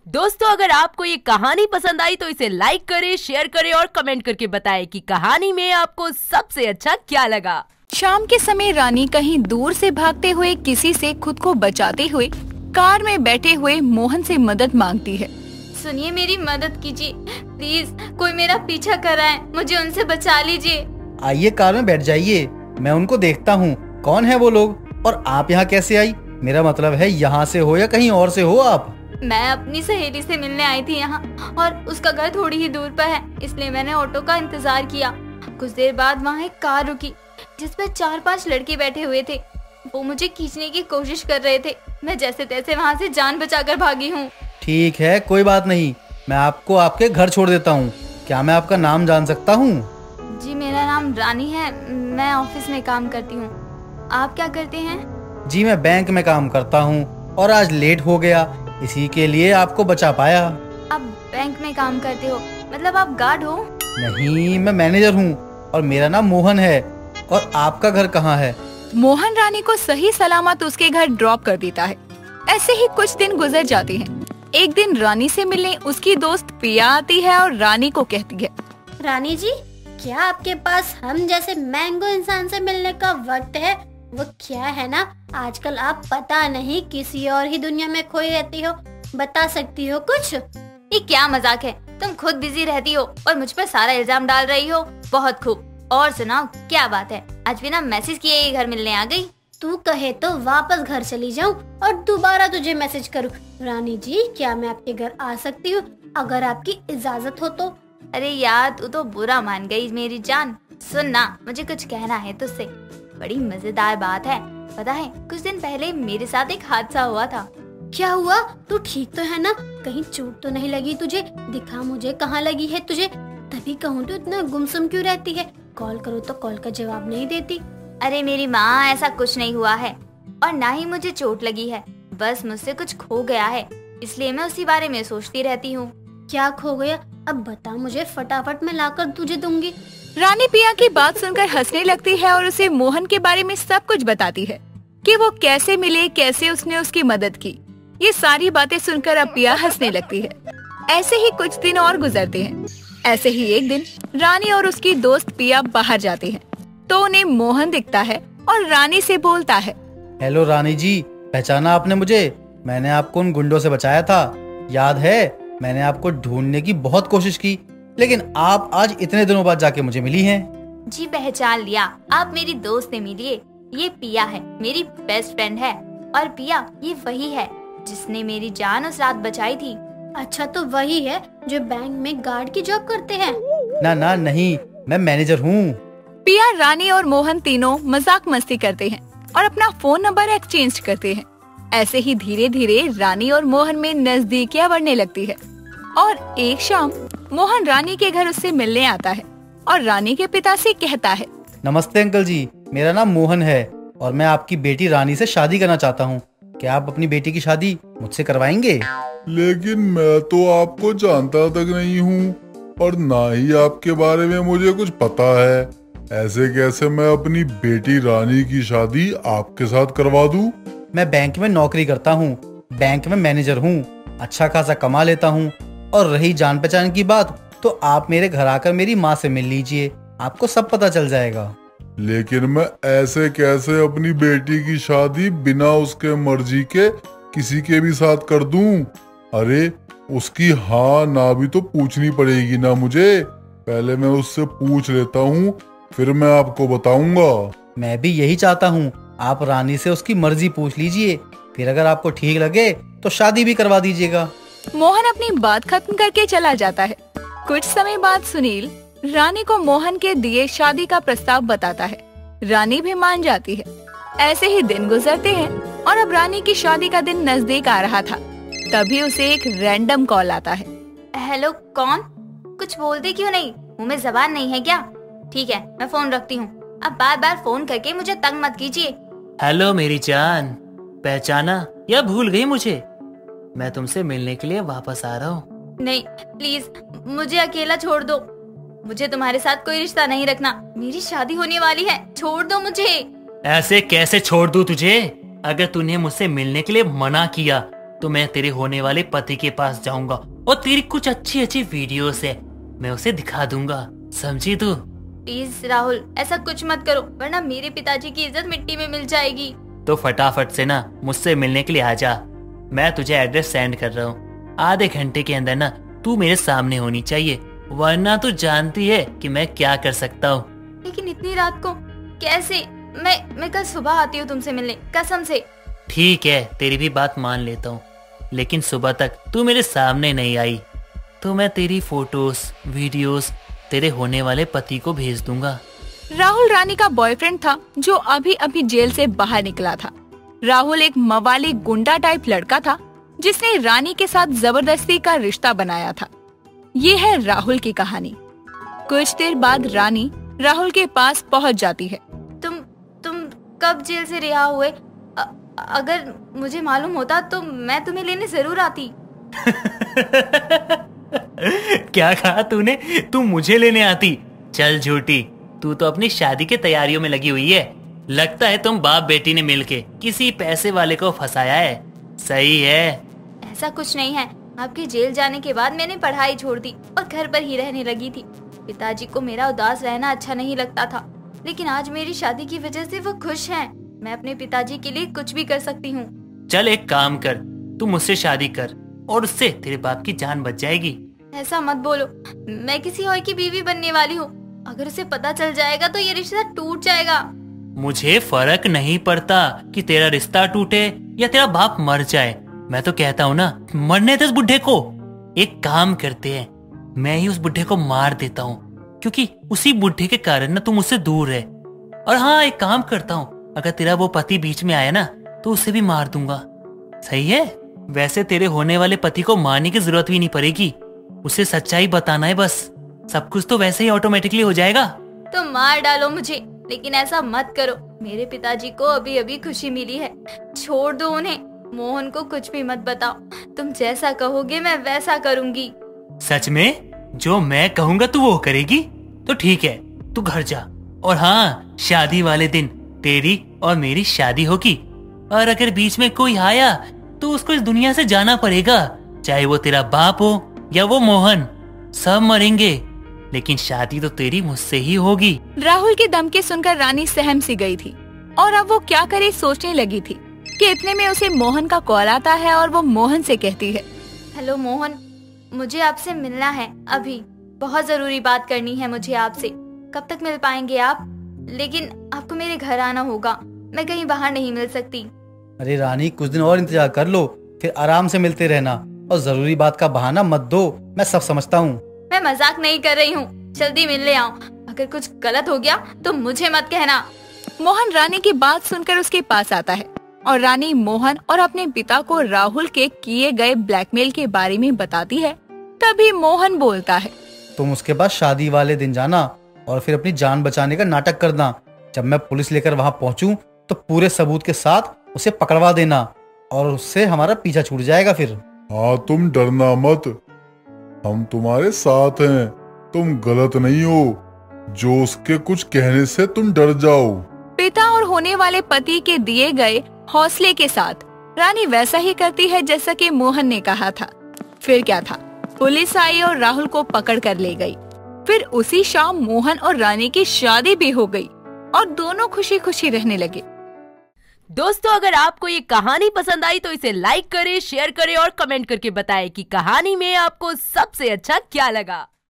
दोस्तों, अगर आपको ये कहानी पसंद आई तो इसे लाइक करें, शेयर करें और कमेंट करके बताएं कि कहानी में आपको सबसे अच्छा क्या लगा। शाम के समय रानी कहीं दूर से भागते हुए किसी से खुद को बचाते हुए कार में बैठे हुए मोहन से मदद मांगती है। सुनिए, मेरी मदद कीजिए प्लीज, कोई मेरा पीछा कर रहा है, मुझे उनसे बचा लीजिए। आइए कार में बैठ जाइए, मैं उनको देखता हूँ कौन है वो लोग और आप यहाँ कैसे आई। मेरा मतलब है यहाँ से हो या कहीं और से हो आप। मैं अपनी सहेली से मिलने आई थी यहाँ और उसका घर थोड़ी ही दूर पर है, इसलिए मैंने ऑटो का इंतजार किया। कुछ देर बाद वहाँ एक कार रुकी जिसपे 4-5 लड़के बैठे हुए थे। वो मुझे खींचने की कोशिश कर रहे थे। मैं जैसे तैसे वहाँ से जान बचाकर भागी हूँ। ठीक है, कोई बात नहीं, मैं आपको आपके घर छोड़ देता हूँ। क्या मैं आपका नाम जान सकता हूँ? जी, मेरा नाम रानी है, मैं ऑफिस में काम करती हूँ। आप क्या करते हैं? जी, मैं बैंक में काम करता हूँ और आज लेट हो गया, इसी के लिए आपको बचा पाया। आप बैंक में काम करते हो, मतलब आप गार्ड हो? नहीं, मैं मैनेजर हूँ और मेरा नाम मोहन है। और आपका घर कहाँ है? मोहन रानी को सही सलामत उसके घर ड्रॉप कर देता है। ऐसे ही कुछ दिन गुजर जाते हैं। एक दिन रानी से मिलने उसकी दोस्त पिया आती है और रानी को कहती है, रानी जी, क्या आपके पास हम जैसे मैंगो इंसान से मिलने का वक्त है? वो क्या है ना, आजकल आप पता नहीं किसी और ही दुनिया में खोई रहती हो, बता सकती हो कुछ? ये क्या मजाक है? तुम खुद बिजी रहती हो और मुझ पर सारा इल्जाम डाल रही हो। बहुत खूब, और सुनाओ क्या बात है? आज बिना मैसेज किए ही घर मिलने आ गई। तू कहे तो वापस घर चली जाऊं और दोबारा तुझे मैसेज करूं। रानी जी, क्या मैं आपके घर आ सकती हूँ अगर आपकी इजाजत हो तो? अरे यार, तू तो बुरा मान गई मेरी जान। सुन ना, मुझे कुछ कहना है तुझसे। बड़ी मजेदार बात है। पता है, कुछ दिन पहले मेरे साथ एक हादसा हुआ था। क्या हुआ? तू ठीक तो है ना? कहीं चोट तो नहीं लगी तुझे? दिखा मुझे कहाँ लगी है तुझे। तभी कहूँ तो इतना गुमसुम क्यों रहती है? कॉल करो तो कॉल का जवाब नहीं देती। अरे मेरी माँ, ऐसा कुछ नहीं हुआ है और ना ही मुझे चोट लगी है। बस मुझसे कुछ खो गया है, इसलिए मैं उसी बारे में सोचती रहती हूँ। क्या खो गया? अब बता मुझे, फटाफट मैं लाकर तुझे दूंगी। रानी पिया की बात सुनकर हंसने लगती है और उसे मोहन के बारे में सब कुछ बताती है कि वो कैसे मिले, कैसे उसने उसकी मदद की। ये सारी बातें सुनकर अब पिया हंसने लगती है। ऐसे ही कुछ दिन और गुजरते हैं। ऐसे ही एक दिन रानी और उसकी दोस्त पिया बाहर जाते हैं तो उन्हें मोहन दिखता है और रानी से बोलता है, हेलो रानी जी, पहचाना आपने मुझे? मैंने आपको उन गुंडों से बचाया था, याद है? मैंने आपको ढूंढने की बहुत कोशिश की, लेकिन आप आज इतने दिनों बाद जाके मुझे मिली हैं। जी, पहचान लिया, आप मेरी दोस्त से मिलिए। ये पिया है, मेरी बेस्ट फ्रेंड है। और पिया, ये वही है जिसने मेरी जान उस रात बचाई थी। अच्छा, तो वही है जो बैंक में गार्ड की जॉब करते हैं? ना ना नहीं, मैं मैनेजर हूँ। पिया, रानी और मोहन तीनों मजाक मस्ती करते हैं और अपना फोन नंबर एक्सचेंज करते हैं। ऐसे ही धीरे धीरे रानी और मोहन में नजदीकियां बढ़ने लगती है और एक शाम मोहन रानी के घर उससे मिलने आता है और रानी के पिता से कहता है, नमस्ते अंकल जी, मेरा नाम मोहन है और मैं आपकी बेटी रानी से शादी करना चाहता हूँ। क्या आप अपनी बेटी की शादी मुझसे करवाएंगे? लेकिन मैं तो आपको जानता तक नहीं हूँ और ना ही आपके बारे में मुझे कुछ पता है। ऐसे कैसे मैं अपनी बेटी रानी की शादी आपके साथ करवा दूँ? मैं बैंक में नौकरी करता हूँ, बैंक में मैनेजर हूँ, अच्छा खासा कमा लेता हूँ। और रही जान पहचान की बात, तो आप मेरे घर आकर मेरी माँ से मिल लीजिए, आपको सब पता चल जाएगा। लेकिन मैं ऐसे कैसे अपनी बेटी की शादी बिना उसके मर्जी के किसी के भी साथ कर दूं? अरे उसकी हाँ ना भी तो पूछनी पड़ेगी ना मुझे। पहले मैं उससे पूछ लेता हूँ, फिर मैं आपको बताऊंगा। मैं भी यही चाहता हूँ, आप रानी से उसकी मर्जी पूछ लीजिए, फिर अगर आपको ठीक लगे तो शादी भी करवा दीजिएगा। मोहन अपनी बात खत्म करके चला जाता है। कुछ समय बाद सुनील रानी को मोहन के दिए शादी का प्रस्ताव बताता है। रानी भी मान जाती है। ऐसे ही दिन गुजरते हैं और अब रानी की शादी का दिन नजदीक आ रहा था। तभी उसे एक रैंडम कॉल आता है। हेलो, कौन? कुछ बोलते क्यों नहीं? मुंह में जबान नहीं है क्या? ठीक है, मैं फोन रखती हूँ। अब बार बार फोन करके मुझे तंग मत कीजिए। हेलो मेरी जान, पहचाना या भूल गई मुझे? मैं तुमसे मिलने के लिए वापस आ रहा हूँ। नहीं, प्लीज मुझे अकेला छोड़ दो। मुझे तुम्हारे साथ कोई रिश्ता नहीं रखना। मेरी शादी होने वाली है, छोड़ दो मुझे। ऐसे कैसे छोड़ दूं तुझे? अगर तूने मुझसे मिलने के लिए मना किया तो मैं तेरे होने वाले पति के पास जाऊंगा और तेरी कुछ अच्छी अच्छी वीडियोस है, मैं उसे दिखा दूंगा, समझी तू? प्लीज राहुल, ऐसा कुछ मत करो वरना मेरे पिताजी की इज्जत मिट्टी में मिल जाएगी। तो फटाफट से ना मुझसे मिलने के लिए आ जा। मैं तुझे एड्रेस सेंड कर रहा हूँ। आधे घंटे के अंदर ना तू मेरे सामने होनी चाहिए, वरना तू जानती है कि मैं क्या कर सकता हूँ। लेकिन इतनी रात को कैसे? मैं कल सुबह आती हूँ तुमसे मिलने, कसम से। ठीक है, तेरी भी बात मान लेता हूँ, लेकिन सुबह तक तू मेरे सामने नहीं आई तो मैं तेरी फोटोज वीडियोस तेरे होने वाले पति को भेज दूंगा। राहुल रानी का बॉयफ्रेंड था जो अभी अभी जेल से बाहर निकला था। राहुल एक मवाली गुंडा टाइप लड़का था जिसने रानी के साथ जबरदस्ती का रिश्ता बनाया था। ये है राहुल की कहानी। कुछ देर बाद रानी राहुल के पास पहुंच जाती है। तुम कब जेल से रिहा हुए? अगर मुझे मालूम होता तो मैं तुम्हें लेने जरूर आती। क्या कहा तूने? तू मुझे लेने आती? चल झूठी, तू तो अपनी शादी की तैयारियों में लगी हुई है। लगता है तुम बाप बेटी ने मिलके किसी पैसे वाले को फंसाया है। सही है? ऐसा कुछ नहीं है। आपके जेल जाने के बाद मैंने पढ़ाई छोड़ दी और घर पर ही रहने लगी थी। पिताजी को मेरा उदास रहना अच्छा नहीं लगता था, लेकिन आज मेरी शादी की वजह से वो खुश हैं। मैं अपने पिताजी के लिए कुछ भी कर सकती हूँ। चल एक काम कर, तू मुझसे शादी कर और उससे तेरे बाप की जान बच जाएगी। ऐसा मत बोलो, मैं किसी और की बीवी बनने वाली हूँ। अगर उसे पता चल जाएगा तो ये रिश्ता टूट जाएगा। मुझे फर्क नहीं पड़ता कि तेरा रिश्ता टूटे या तेरा बाप मर जाए। मैं तो कहता हूँ ना, मरने दे उस बुढ़े को। एक काम करते हैं, मैं ही उस बुढ़े को मार देता हूँ, क्योंकि उसी बुढ़े के कारण ना तू मुझसे दूर है। और हाँ, एक काम करता हूँ, अगर तेरा वो पति बीच में आया ना तो उसे भी मार दूंगा। सही है? वैसे तेरे होने वाले पति को मारने की जरूरत भी नहीं पड़ेगी, उसे सच्चाई बताना है बस। सब कुछ तो वैसे ही ऑटोमेटिकली हो जाएगा। तो मार डालो मुझे, लेकिन ऐसा मत करो। मेरे पिताजी को अभी अभी खुशी मिली है, छोड़ दो उन्हें। मोहन को कुछ भी मत बताओ। तुम जैसा कहोगे मैं वैसा करूंगी। सच में? जो मैं कहूंगा तू वो करेगी? तो ठीक है, तू घर जा। और हाँ, शादी वाले दिन तेरी और मेरी शादी होगी। और अगर बीच में कोई आया तो उसको इस दुनिया से जाना पड़ेगा, चाहे वो तेरा बाप हो या वो मोहन। सब मरेंगे, लेकिन शादी तो तेरी मुझसे ही होगी। राहुल के धमकी सुनकर रानी सहम सी गई थी और अब वो क्या करे सोचने लगी थी कि इतने में उसे मोहन का कॉल आता है और वो मोहन से कहती है, हेलो मोहन, मुझे आपसे मिलना है अभी। बहुत जरूरी बात करनी है मुझे आपसे। कब तक मिल पाएंगे आप? लेकिन आपको मेरे घर आना होगा, मैं कहीं बाहर नहीं मिल सकती। अरे रानी, कुछ दिन और इंतजार कर लो, फिर आराम से मिलते रहना। और जरूरी बात का बहाना मत दो, मैं सब समझता हूँ। मैं मजाक नहीं कर रही हूँ, जल्दी मिलने आओ। अगर कुछ गलत हो गया तो मुझे मत कहना। मोहन रानी की बात सुनकर उसके पास आता है और रानी मोहन और अपने पिता को राहुल के किए गए ब्लैकमेल के बारे में बताती है। तभी मोहन बोलता है, तुम उसके बाद शादी वाले दिन जाना और फिर अपनी जान बचाने का नाटक करना। जब मैं पुलिस लेकर वहाँ पहुँचूं तो पूरे सबूत के साथ उसे पकड़वा देना और उससे हमारा पीछा छूट जाएगा फिर। हाँ, तुम डरना मत, हम तुम्हारे साथ हैं। तुम गलत नहीं हो जो उसके कुछ कहने से तुम डर जाओ। पिता और होने वाले पति के दिए गए हौसले के साथ रानी वैसा ही करती है जैसा कि मोहन ने कहा था। फिर क्या था, पुलिस आई और राहुल को पकड़ कर ले गई। फिर उसी शाम मोहन और रानी की शादी भी हो गई और दोनों खुशी खुशी रहने लगे। दोस्तों, अगर आपको ये कहानी पसंद आई तो इसे लाइक करें, शेयर करें और कमेंट करके बताएं कि कहानी में आपको सबसे अच्छा क्या लगा।